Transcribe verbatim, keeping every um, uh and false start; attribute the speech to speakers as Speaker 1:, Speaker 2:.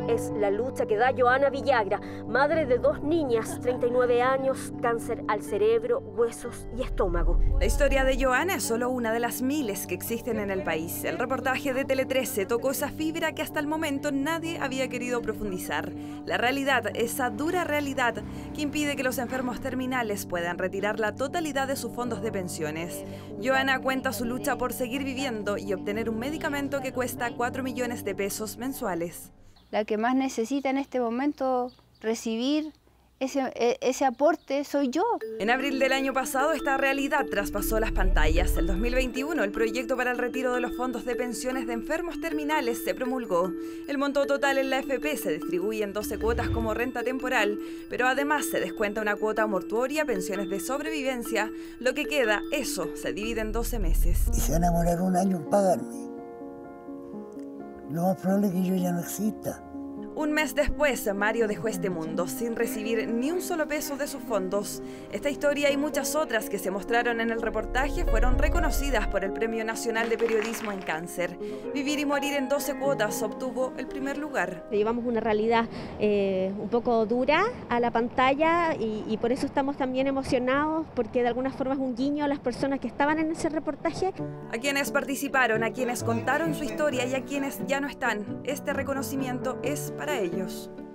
Speaker 1: Es la lucha que da Joana Villagra, madre de dos niñas, treinta y nueve años, cáncer al cerebro, huesos y estómago.
Speaker 2: La historia de Joana es solo una de las miles que existen en el país. El reportaje de Tele trece tocó esa fibra que hasta el momento nadie había querido profundizar. La realidad, esa dura realidad que impide que los enfermos terminales puedan retirar la totalidad de sus fondos de pensiones. Joana cuenta su lucha por seguir viviendo y obtener un medicamento que cuesta cuatro millones de pesos mensuales.
Speaker 3: La que más necesita en este momento recibir ese, ese aporte soy yo.
Speaker 2: En abril del año pasado esta realidad traspasó las pantallas. En dos mil veintiuno el proyecto para el retiro de los fondos de pensiones de enfermos terminales se promulgó. El monto total en la F P se distribuye en doce cuotas como renta temporal, pero además se descuenta una cuota mortuoria, pensiones de sobrevivencia. Lo que queda, eso, se divide en doce meses.
Speaker 4: Y se van a demorar un año en pagarme. Lo más probable es que yo ya no exista.
Speaker 2: Un mes después, Mario dejó este mundo sin recibir ni un solo peso de sus fondos. Esta historia y muchas otras que se mostraron en el reportaje fueron reconocidas por el Premio Nacional de Periodismo en Cáncer. Vivir y morir en doce cuotas obtuvo el primer lugar.
Speaker 5: Llevamos una realidad eh, un poco dura a la pantalla y, y por eso estamos también emocionados, porque de alguna forma es un guiño a las personas que estaban en ese reportaje.
Speaker 2: A quienes participaron, a quienes contaron su historia y a quienes ya no están, este reconocimiento es para ellos.